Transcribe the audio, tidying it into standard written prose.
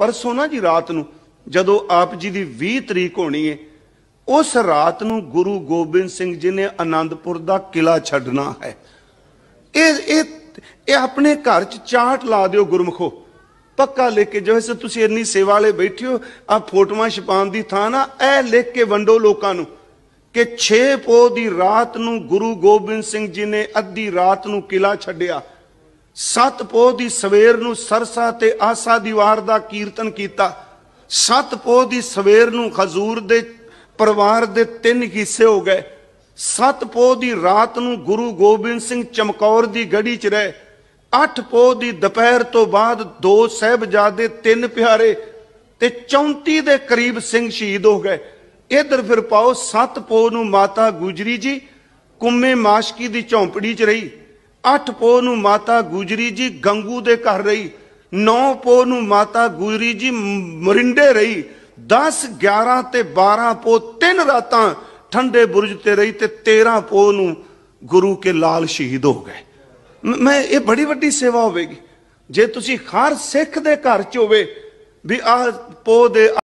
परसों ना जी रात नूं जदों आप जी की 20 तरीक होनी है, उस रात नूं गुरु गोबिंद सिंह जी ने आनंदपुर का किला छड्डना है। ये अपने घर च चाट ला दिओ गुरमुखो, पक्का लिख के। जो वैसे तुसीं इन्नी सेवा वाले बैठे हो, आ फोटोआं छपाउण दी थां ना ए लिख के वंडो लोकां नूं कि 6 पोह दी रात नूं गुरु गोबिंद सिंह जी ने अद्धी रात नूं किला छड्डिया। 7 पोह दी सवेर नूं सरसा ते आसा दी वार दा कीर्तन कीता। 7 पोह दी सवेर नूं हजूर दे परिवार दे 3 हिस्से हो गए। 7 पोह दी रात नूं गुरु गोबिंद सिंह चमकौर दी गढ़ी च रहे। 8 पोह दी दोपहर तो बाद 2 साहिबजादे 3 प्यारे ते 34 दे करीब सिंह शहीद हो गए। इधर फिर पाओ 7 पोह नूं माता गुजरी जी कुम्मे माशकी दी झोंपड़ी च रही। 8 पोह नूं माता गुजरी जी गंगू दे घर रही। 9 पोह नूं माता गुजरी जी मरिंडे रही। 10, 11 ते 12 पोह 3 रातां ठंडे बुरज ते रही ते 13 पोह नूं गुरु के लाल शहीद हो गए। मैं ये बड़ी वड्डी सेवा होवेगी जे तुसी हर सिख दे घर च होवे भी आ पोह दे